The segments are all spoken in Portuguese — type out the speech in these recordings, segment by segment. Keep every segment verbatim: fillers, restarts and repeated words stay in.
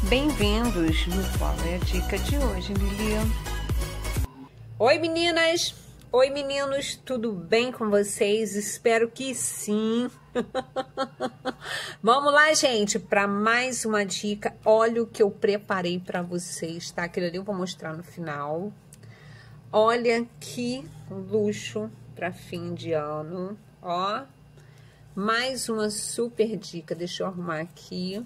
Bem-vindos no Qual é a Dica de hoje, Lilian? Oi, meninas! Oi, meninos! Tudo bem com vocês? Espero que sim! Vamos lá, gente, para mais uma dica. Olha o que eu preparei para vocês, tá? Aquilo ali eu vou mostrar no final. Olha que luxo para fim de ano, ó. Mais uma super dica, deixa eu arrumar aqui.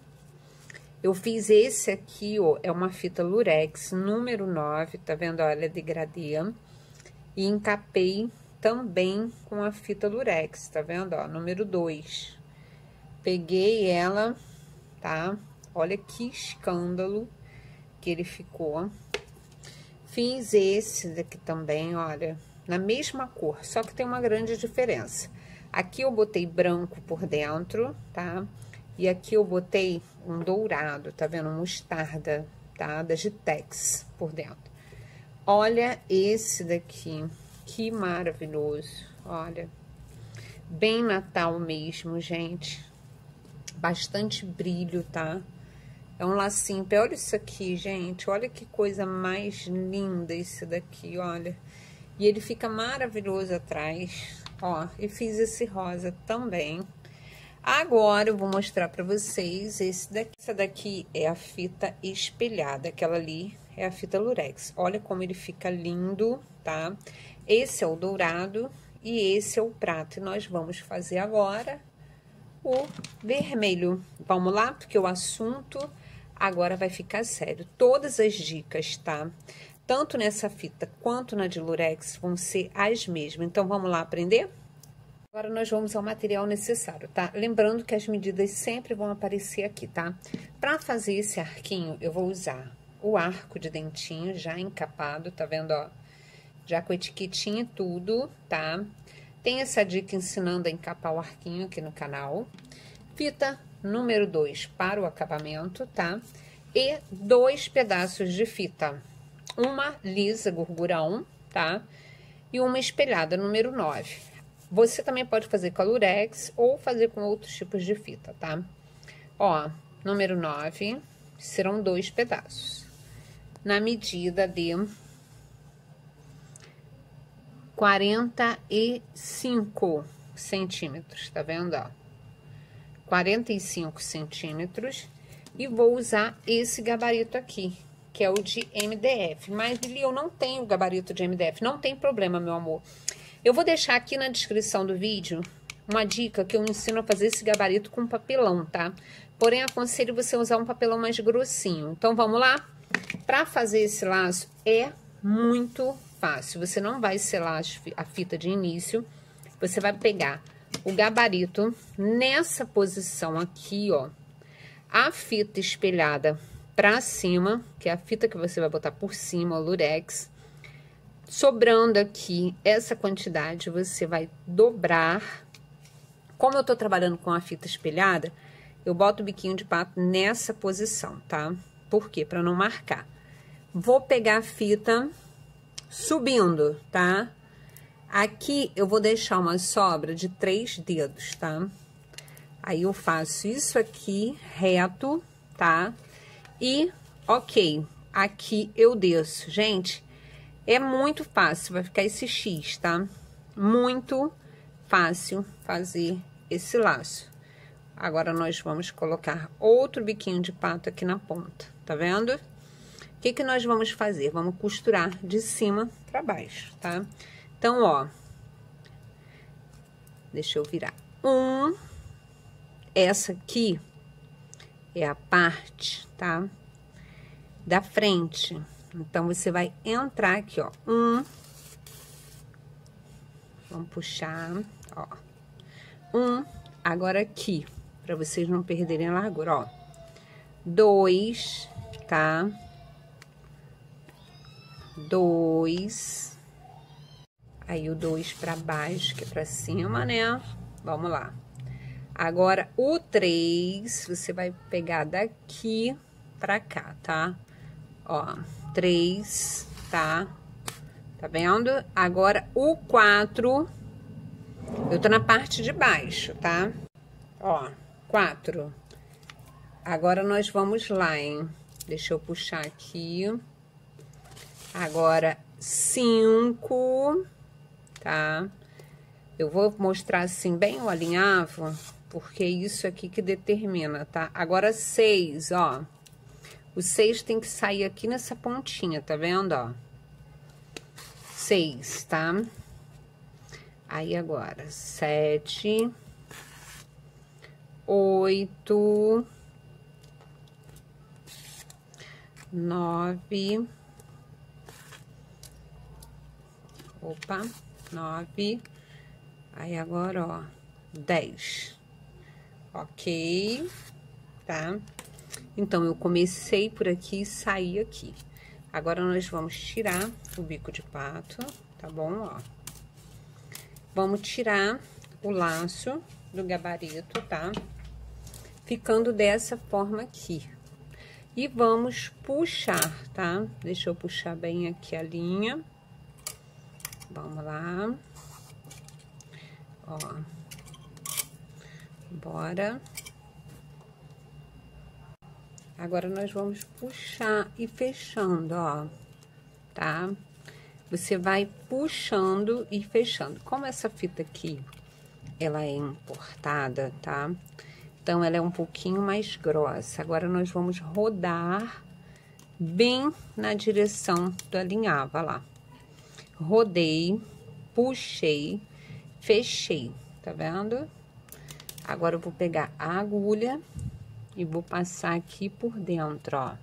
Eu fiz esse aqui, ó, é uma fita lurex número nove, tá vendo? Olha, degradê. E encapei também com a fita lurex, tá vendo? Ó, número dois. Peguei ela, tá? Olha que escândalo que ele ficou. Fiz esse daqui também, olha, na mesma cor, só que tem uma grande diferença. Aqui eu botei branco por dentro, tá? E aqui eu botei um dourado, tá vendo? Mostarda, tá? Da Gitex por dentro. Olha esse daqui, que maravilhoso, olha. Bem Natal mesmo, gente. Bastante brilho, tá? É um lacinho, olha isso aqui, gente. Olha que coisa mais linda esse daqui, olha. E ele fica maravilhoso atrás, ó. E fiz esse rosa também. Agora, eu vou mostrar pra vocês esse daqui. Essa daqui é a fita espelhada, aquela ali é a fita lurex. Olha como ele fica lindo, tá? Esse é o dourado e esse é o prata. E nós vamos fazer agora o vermelho. Vamos lá, porque o assunto agora vai ficar sério. Todas as dicas, tá? Tanto nessa fita quanto na de lurex vão ser as mesmas. Então, vamos lá aprender? Agora, nós vamos ao material necessário, tá? Lembrando que as medidas sempre vão aparecer aqui, tá? Pra fazer esse arquinho, eu vou usar o arco de dentinho já encapado, tá vendo, ó? Já com etiquetinha e tudo, tá? Tem essa dica ensinando a encapar o arquinho aqui no canal. Fita número dois para o acabamento, tá? E dois pedaços de fita. Uma lisa, gordura um, tá? E uma espelhada, número nove. Você também pode fazer com a lurex ou fazer com outros tipos de fita, tá? Ó, número nove, serão dois pedaços. Na medida de quarenta e cinco centímetros, tá vendo, ó? quarenta e cinco centímetros. E vou usar esse gabarito aqui, que é o de M D F. Mas, Lili, eu não tenho o gabarito de M D F. Não tem problema, meu amor. Eu vou deixar aqui na descrição do vídeo uma dica que eu ensino a fazer esse gabarito com papelão, tá? Porém, aconselho você usar um papelão mais grossinho. Então, vamos lá? Para fazer esse laço é muito fácil. Você não vai selar a fita de início. Você vai pegar o gabarito nessa posição aqui, ó. A fita espelhada pra cima, que é a fita que você vai botar por cima, o lurex. Sobrando aqui essa quantidade, você vai dobrar. Como eu tô trabalhando com a fita espelhada, eu boto o biquinho de pato nessa posição, tá? Por quê? Pra não marcar. Vou pegar a fita subindo, tá? Aqui eu vou deixar uma sobra de três dedos, tá? Aí eu faço isso aqui reto, tá? E, ok, aqui eu desço. Gente, é muito fácil, vai ficar esse X, tá? Muito fácil fazer esse laço. Agora, nós vamos colocar outro biquinho de pato aqui na ponta, tá vendo? O que que nós vamos fazer? Vamos costurar de cima pra baixo, tá? Então, ó, deixa eu virar. Um, essa aqui é a parte, tá? Da frente. Então, você vai entrar aqui, ó, um, vamos puxar, ó, um, agora aqui, pra vocês não perderem a largura, ó, dois, tá, dois, aí o dois pra baixo, que é pra cima, né, vamos lá. Agora, o três, você vai pegar daqui pra cá, tá, ó, três, tá? Tá vendo? Agora, o quatro, eu tô na parte de baixo, tá? Ó, quatro. Agora nós vamos lá, hein? Deixa eu puxar aqui. Agora, cinco, tá? Eu vou mostrar assim bem o alinhavo, porque é isso aqui que determina, tá? Agora, seis, ó. O seis tem que sair aqui nessa pontinha, tá vendo, ó? Seis, tá? Aí, agora, sete, oito, nove, opa, nove, aí agora, ó, dez, ok, tá? Então, eu comecei por aqui e saí aqui. Agora, nós vamos tirar o bico de pato, tá bom, ó? Vamos tirar o laço do gabarito, tá? Ficando dessa forma aqui. E vamos puxar, tá? Deixa eu puxar bem aqui a linha. Vamos lá. Ó. Bora. Agora, nós vamos puxar e fechando, ó. Tá? Você vai puxando e fechando. Como essa fita aqui, ela é importada, tá? Então, ela é um pouquinho mais grossa. Agora, nós vamos rodar bem na direção do alinhavo, ó lá. Rodei, puxei, fechei, tá vendo? Agora, eu vou pegar a agulha e vou passar aqui por dentro, ó.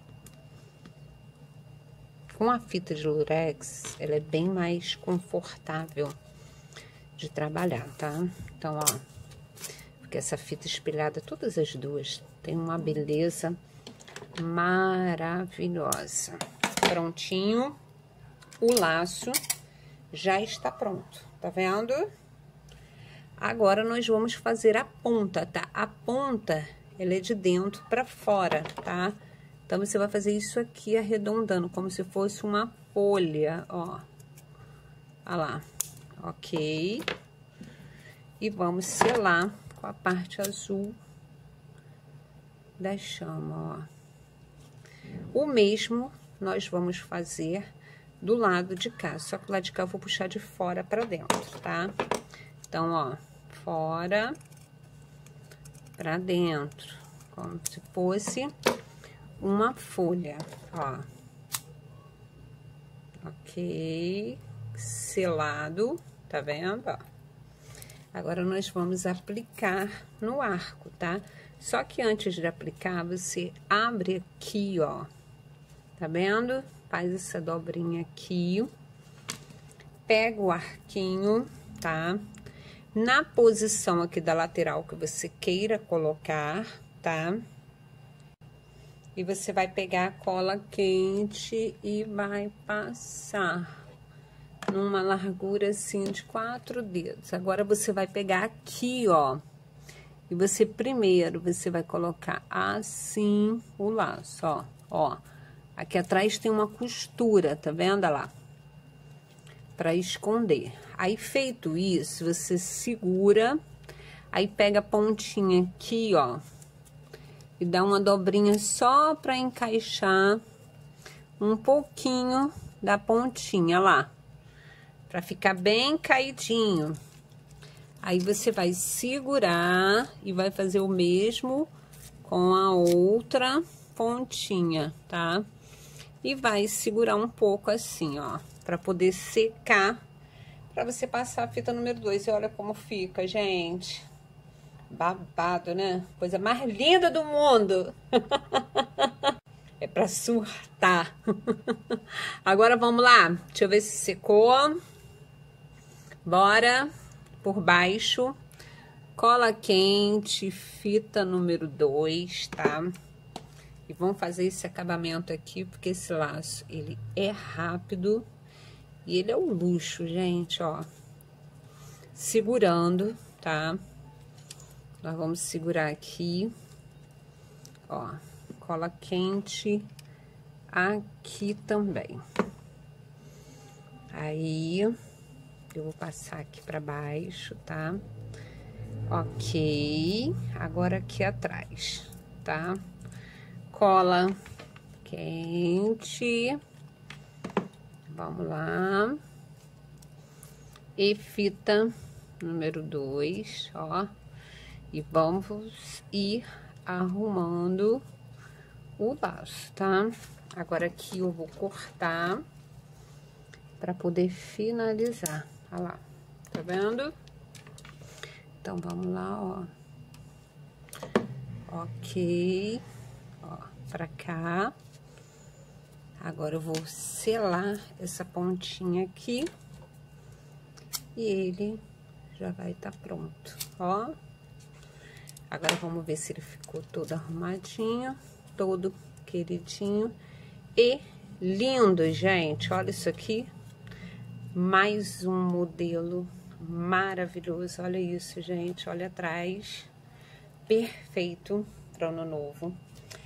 Com a fita de lurex, ela é bem mais confortável de trabalhar, tá? Então, ó, porque essa fita espelhada, todas as duas, tem uma beleza maravilhosa. Prontinho. O laço já está pronto, tá vendo? Agora, nós vamos fazer a ponta, tá? A ponta, ela é de dentro para fora, tá? Então, você vai fazer isso aqui arredondando, como se fosse uma folha, ó. Olha lá, ok. E vamos selar com a parte azul da chama, ó. O mesmo nós vamos fazer do lado de cá, só que o lado de cá eu vou puxar de fora para dentro, tá? Então, ó, fora para dentro, como se fosse uma folha, ó. Ok, selado, tá vendo, ó? Agora, nós vamos aplicar no arco, tá? Só que antes de aplicar, você abre aqui, ó, tá vendo? Faz essa dobrinha aqui, pega o arquinho, tá? Na posição aqui da lateral que você queira colocar, tá? E você vai pegar a cola quente e vai passar numa largura assim de quatro dedos. Agora, você vai pegar aqui, ó. E você primeiro, você vai colocar assim o laço, ó. Ó, aqui atrás tem uma costura, tá vendo? Olha lá. Pra esconder. Aí, feito isso, você segura, aí pega a pontinha aqui, ó. E dá uma dobrinha só pra encaixar um pouquinho da pontinha lá. Pra ficar bem caidinho. Aí, você vai segurar e vai fazer o mesmo com a outra pontinha, tá? E vai segurar um pouco assim, ó, pra poder secar, pra você passar a fita número dois. E olha como fica, gente. Babado, né? Coisa mais linda do mundo. É pra surtar. Agora, vamos lá. Deixa eu ver se secou. Bora. Por baixo. Cola quente, fita número dois, tá? E vamos fazer esse acabamento aqui, porque esse laço, ele é rápido. E ele é um luxo, gente, ó. Segurando, tá? Nós vamos segurar aqui, ó, cola quente aqui também. Aí, eu vou passar aqui pra baixo, tá? Ok, agora aqui atrás, tá? cola quente. Vamos lá. E fita número dois, ó. E vamos ir arrumando o laço, tá? Agora aqui eu vou cortar para poder finalizar. Olha lá, tá vendo? Então, vamos lá, ó. Ok. Ó, pra cá. Agora eu vou selar essa pontinha aqui. E ele já vai estar pronto, ó. Agora vamos ver se ele ficou todo arrumadinho, todo queridinho e lindo, gente. Olha isso aqui. Mais um modelo maravilhoso. Olha isso, gente. Olha atrás. Perfeito para ano novo.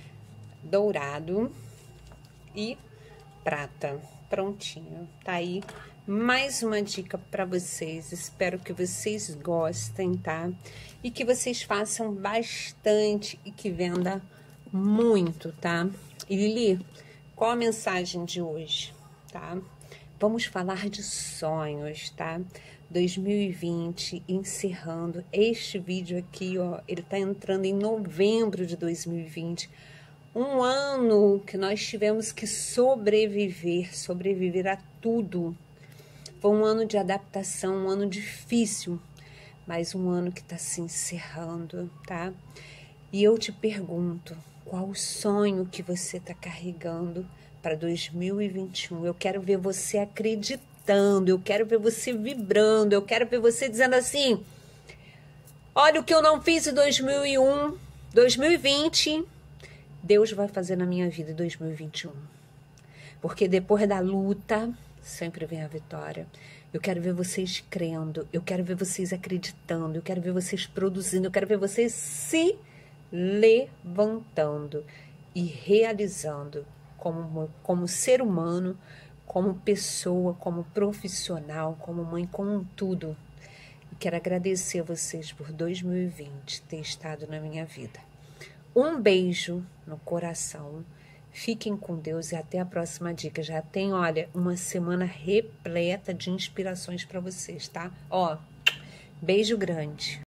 Dourado e prata. Prontinho. Tá aí mais uma dica para vocês. Espero que vocês gostem, tá? E que vocês façam bastante e que venda muito, tá? E Lili, qual a mensagem de hoje, tá? Vamos falar de sonhos, tá? dois mil e vinte, encerrando este vídeo aqui, ó. Ele tá entrando em novembro de dois mil e vinte. Um ano que nós tivemos que sobreviver, sobreviver a tudo. Foi um ano de adaptação, um ano difícil, mas um ano que tá se encerrando, tá? E eu te pergunto, qual o sonho que você tá carregando para dois mil e vinte e um? Eu quero ver você acreditando, eu quero ver você vibrando, eu quero ver você dizendo assim: olha o que eu não fiz em dois mil e um, dois mil e vinte, Deus vai fazer na minha vida em dois mil e vinte e um. Porque depois da luta, sempre vem a vitória. Eu quero ver vocês crendo, eu quero ver vocês acreditando, eu quero ver vocês produzindo, eu quero ver vocês se levantando e realizando como, como ser humano, como pessoa, como profissional, como mãe, como tudo. E quero agradecer a vocês por dois mil e vinte ter estado na minha vida. Um beijo no coração. Fiquem com Deus e até a próxima dica. Já tem, olha, uma semana repleta de inspirações para vocês, tá? Ó, beijo grande.